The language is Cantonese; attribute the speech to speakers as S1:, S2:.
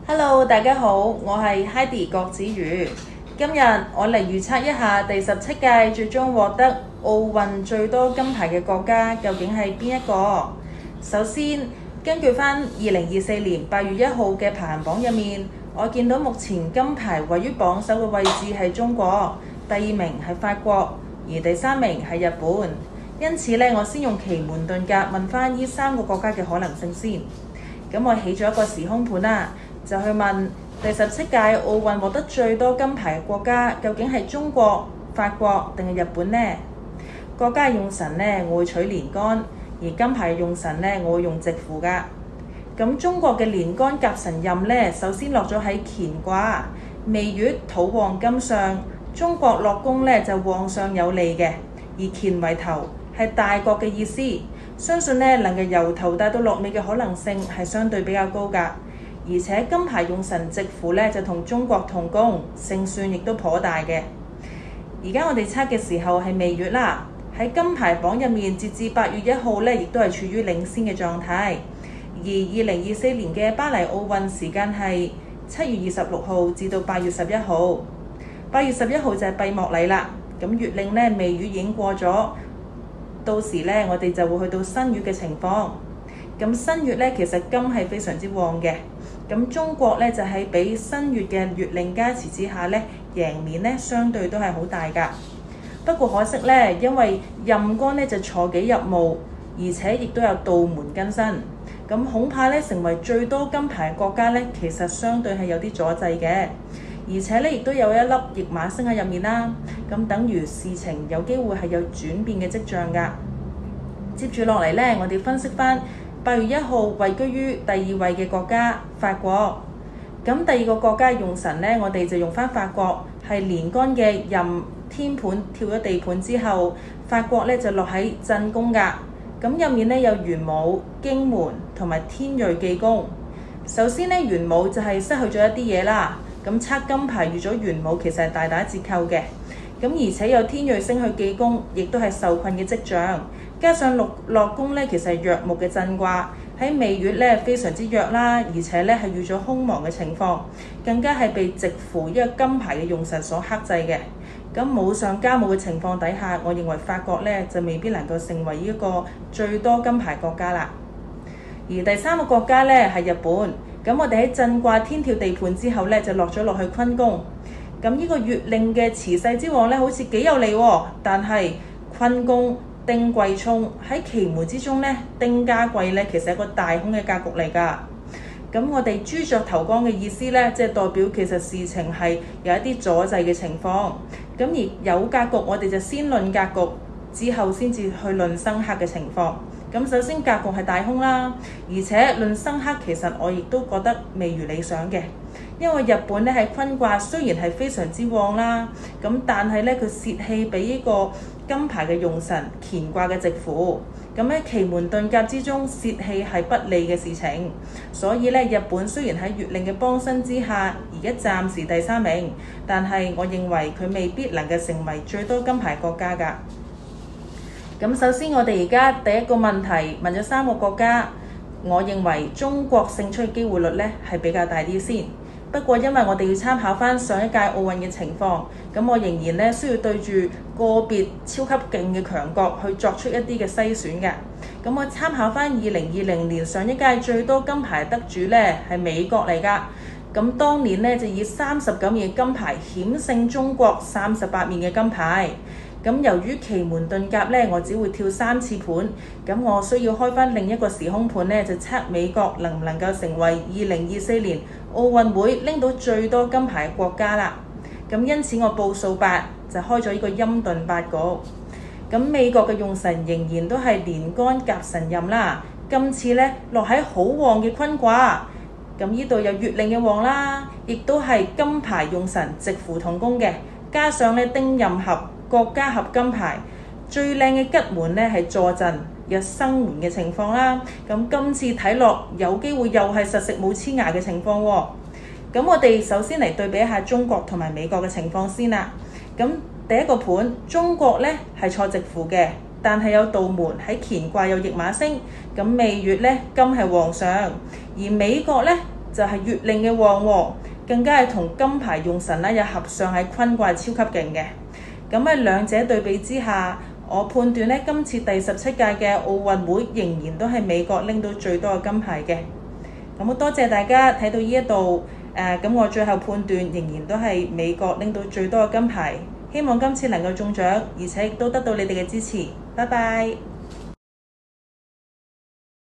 S1: Hello，大家好，我係 Heidi 郭子瑜。今日我嚟預測一下第17屆最終獲得奧運最多金牌嘅國家究竟係邊一個？首先，根據翻2024年8月1號嘅排行榜入面，我見到目前金牌位於榜首嘅位置係中國，第二名係法國，而第3名係日本。因此呢，我先用奇門遁甲問翻呢3個國家嘅可能性先。咁我起咗一個時空盤啦，就去問第17屆奧運獲得最多金牌嘅國家究竟係中國、法國定係日本呢？國家用神呢，我會取連杆，而金牌用神呢，我會用直符㗎。咁中國嘅連杆甲神任呢，首先落咗喺乾卦，未月土旺金上，中國落宮呢就旺相有利嘅，而乾為頭係大國嘅意思，相信呢能夠由頭帶到落尾嘅可能性係相對比較高㗎。而且金牌用神直符呢，就同中國同宮，勝算亦都頗大嘅。而家我哋測嘅時候係未月啦，喺金牌榜入面截至8月1號呢，亦都係處於領先嘅狀態。而2024年嘅巴黎奧運時間係7月26號至到8月11號。8月11號就係閉幕禮啦。咁月令呢，未月已經過咗，到時呢，我哋就會去到新月嘅情況。咁新月呢，其實金係非常之旺嘅。咁中國呢，就喺俾新月嘅月令加持之下呢，贏面呢相對都係好大㗎。不過可惜呢，因為任干呢就錯己入墓，而且亦都有道門更新，咁恐怕呢成為最多金牌國家呢，其實相對係有啲阻滯嘅。而且呢，亦都有一粒驛馬星喺入面啦，咁等於事情有機會係有轉變嘅跡象㗎。接住落嚟呢，我哋分析翻8月1號位居於第2位嘅國家法國。咁第二個國家用神呢，我哋就用翻法國，係連杆嘅任天盤跳咗地盤之後，法國呢就落喺震宮㗎。咁入面呢，有玄武、荊門同埋天瑞記宮。首先呢，玄武就係失去咗一啲嘢啦。咁測金牌預咗玄武其實係大打折扣嘅。咁而且有天瑞星去記宮，亦都係受困嘅跡象。加上落宮呢，其實係弱木嘅震卦，喺未月呢非常之弱啦，而且呢係遇咗空亡嘅情況，更加係被直符一個金牌嘅用神所克制嘅。咁冇上加冇嘅情況底下，我認為法國呢就未必能夠成為一個最多金牌國家啦。而第3個國家呢係日本，咁我哋喺震卦天跳地盤之後呢，就落去坤宮。咁呢個月令嘅持世之旺呢，好似幾有利喎，但係坤宮丁貴沖喺奇門之中呢，丁加貴呢，其實係一個大凶嘅格局嚟㗎。咁我哋朱雀頭光嘅意思呢，即係代表其實事情係有一啲阻滯嘅情況。咁而有格局，我哋就先論格局，之後先至去論生克嘅情況。咁首先格局係大凶啦，而且論生克其實我亦都覺得未如理想嘅。因為日本呢係坤卦，雖然係非常之旺啦，咁但係呢，佢泄氣俾呢個金牌嘅用神乾卦嘅直符，咁喺奇門遁甲之中泄氣係不利嘅事情，所以呢，日本雖然喺月令嘅幫身之下，而家暫時第3名，但係我認為佢未必能夠成為最多金牌國家㗎。咁首先我哋而家第一個問題問咗3個國家，我認為中國勝出嘅機會率呢係比較大啲先。不過因為我哋要參考翻上一屆奧運嘅情況，咁我仍然呢需要對住個別超級勁嘅強國去作出一啲嘅篩選嘅。咁我參考翻2020年上一屆最多金牌得主呢係美國嚟㗎。咁當年呢就以39面嘅金牌險勝中國38面嘅金牌。咁由於奇門遁甲呢，我只會跳3次盤，咁我需要開翻另一個時空盤呢，就測美國能唔能夠成為2024年奧運會拎到最多金牌嘅國家啦。咁因此我報數8就開咗呢個陰遁8局。咁美國嘅用神仍然都係連杆甲神任啦，今次呢落喺好旺嘅坤卦。咁呢度有月令嘅旺啦，亦都係金牌用神直符同宮嘅，加上呢丁壬合國家合金牌，最靚嘅吉門呢係坐鎮有生門嘅情況啦。咁今次睇落有機會又係實食冇黐牙嘅情況喎。咁我哋首先嚟對比一下中國同埋美國嘅情況先啦。咁第一個盤，中國呢係錯直符嘅，但係有道門喺乾卦有驛馬星，咁未月呢金係旺相，而美國呢就係月令嘅旺喎，更加係同金牌用神咧有合相喺坤卦，超級勁嘅。咁喺兩者對比之下，我判斷咧今次第17屆嘅奧運會仍然都係美國拎到最多嘅金牌嘅。咁多謝大家睇到呢一度，咁我最後判斷仍然都係美國拎到最多嘅金牌。希望今次能夠中獎，而且亦都得到你哋嘅支持。拜拜。